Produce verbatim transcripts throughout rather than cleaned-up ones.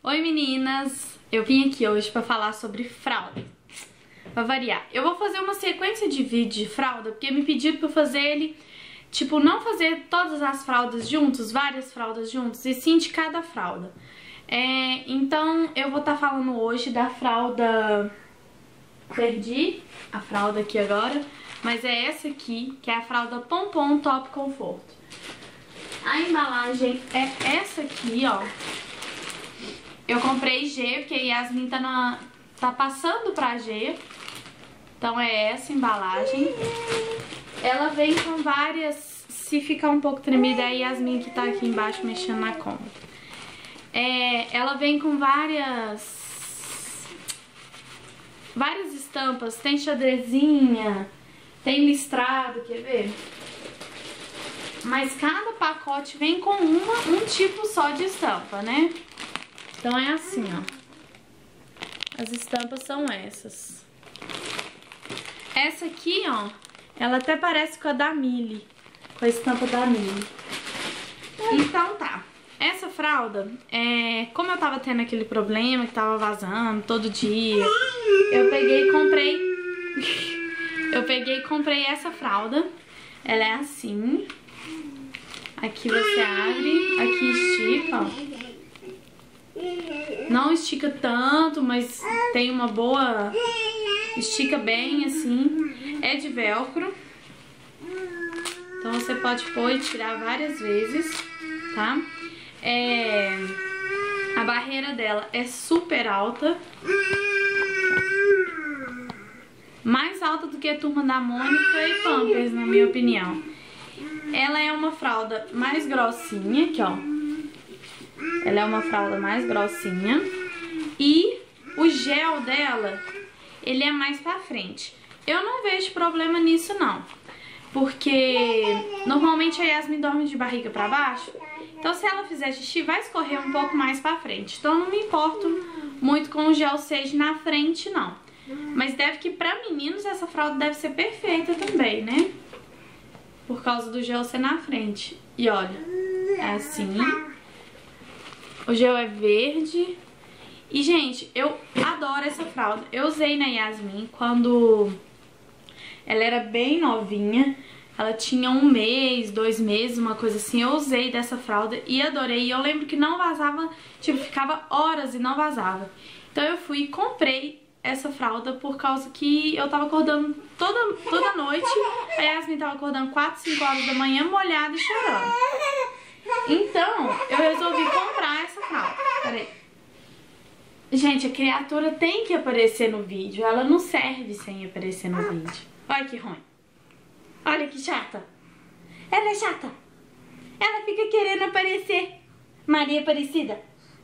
Oi meninas, eu vim aqui hoje pra falar sobre fralda. Pra variar, eu vou fazer uma sequência de vídeos de fralda, porque me pediram pra eu fazer ele, tipo, não fazer todas as fraldas juntos, várias fraldas juntos, e sim de cada fralda. É, então eu vou estar tá falando hoje da fralda... Perdi a fralda aqui agora, mas é essa aqui, que é a fralda Pompom Top Conforto. A embalagem é essa aqui, ó. Eu comprei G, porque a Yasmin tá, na, tá passando pra G. Então é essa embalagem. Ela vem com várias... Se ficar um pouco tremida, é a Yasmin que tá aqui embaixo mexendo na cômoda. É, ela vem com várias... Várias estampas. Tem xadrezinha, tem listrado, quer ver? Mas cada pacote vem com uma, um tipo só de estampa, né? Então é assim, ó. As estampas são essas. Essa aqui, ó, ela até parece com a da Mili, com a estampa da Mili. Então tá. Essa fralda, é, como eu tava tendo aquele problema que tava vazando todo dia, eu peguei e comprei... eu peguei e comprei essa fralda. Ela é assim. Aqui você abre, aqui estica, ó. Não estica tanto, mas tem uma boa... Estica bem, assim. É de velcro. Então você pode pôr e tirar várias vezes, tá? É... A barreira dela é super alta. Mais alta do que a Turma da Mônica e Pampers, na minha opinião. Ela é uma fralda mais grossinha, aqui, ó. Ela é uma fralda mais grossinha. E o gel dela, ele é mais pra frente. Eu não vejo problema nisso, não. Porque normalmente a Yasmin dorme de barriga pra baixo. Então se ela fizer xixi, vai escorrer um pouco mais pra frente. Então eu não me importo muito com o gel seja na frente, não. Mas deve que pra meninos essa fralda deve ser perfeita também, né? Por causa do gel ser na frente. E olha, é assim. O gel é verde. E, gente, eu adoro essa fralda. Eu usei na Yasmin quando ela era bem novinha. Ela tinha um mês, dois meses, uma coisa assim. Eu usei dessa fralda e adorei. E eu lembro que não vazava, tipo, ficava horas e não vazava. Então eu fui e comprei essa fralda por causa que eu tava acordando toda, toda noite. A Yasmin tava acordando quatro, cinco horas da manhã, molhada e chorando. Então, eu resolvi comprar essa fralda. Peraí. Gente, a criatura tem que aparecer no vídeo. Ela não serve sem aparecer no vídeo. Olha que ruim. Olha que chata. Ela é chata. Ela fica querendo aparecer. Maria Aparecida.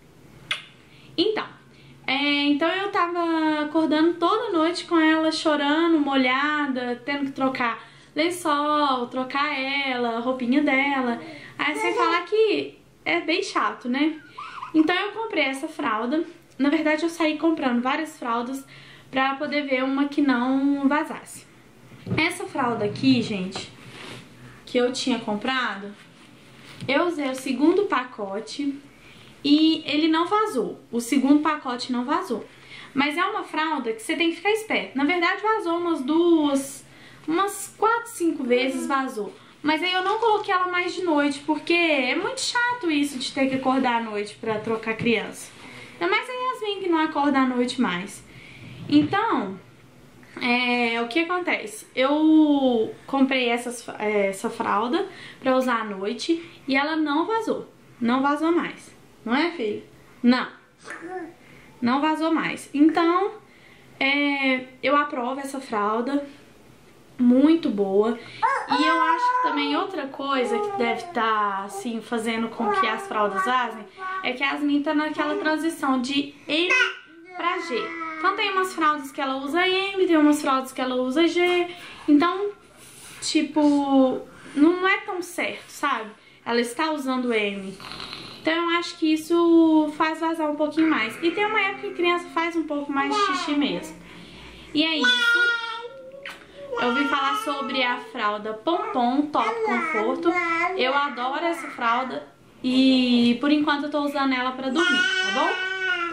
Então, é, então eu tava acordando toda noite com ela chorando, molhada, tendo que trocar lençol, trocar ela, a roupinha dela. Aí sem falar que é bem chato, né? Então eu comprei essa fralda. Na verdade eu saí comprando várias fraldas pra poder ver uma que não vazasse. Essa fralda aqui, gente, que eu tinha comprado, eu usei o segundo pacote e ele não vazou. O segundo pacote não vazou. Mas é uma fralda que você tem que ficar esperto. Na verdade vazou umas duas, umas quatro, cinco vezes vazou. Mas aí eu não coloquei ela mais de noite, porque é muito chato isso de ter que acordar à noite pra trocar criança. Ainda mais a Yasmin que não acorda à noite mais. Então, é, o que acontece? Eu comprei essas, essa fralda pra usar à noite e ela não vazou. Não vazou mais. Não é, filha? Não. Não vazou mais. Então, é, eu aprovo essa fralda. Muito boa. E eu acho que também outra coisa que deve estar, tá, assim, fazendo com que as fraldas vazem é que a Yasmin tá naquela transição de M pra G. Então tem umas fraldas que ela usa M, tem umas fraldas que ela usa G. Então, tipo, não é tão certo, sabe? Ela está usando M. Então eu acho que isso faz vazar um pouquinho mais. E tem uma época que a criança faz um pouco mais de xixi mesmo. E é isso. Eu vim falar sobre a fralda Pompom Top Conforto. Eu adoro essa fralda e por enquanto eu tô usando ela pra dormir, tá bom?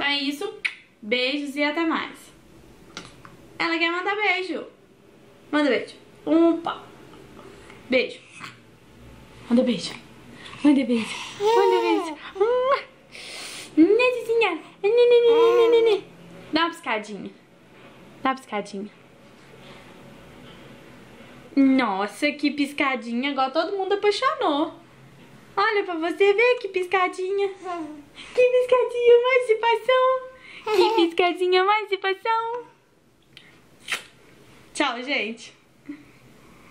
Beijos e até mais. Ela quer mandar beijo. Manda beijo. Opa. Beijo. Manda beijo. Manda beijo. Manda beijo. Nenezinha. Dá uma piscadinha. Dá uma piscadinha. Nossa, que piscadinha. Agora todo mundo apaixonou. Olha pra você ver que piscadinha. Que piscadinha, emancipação. Que piscadinha, emancipação. Tchau, gente.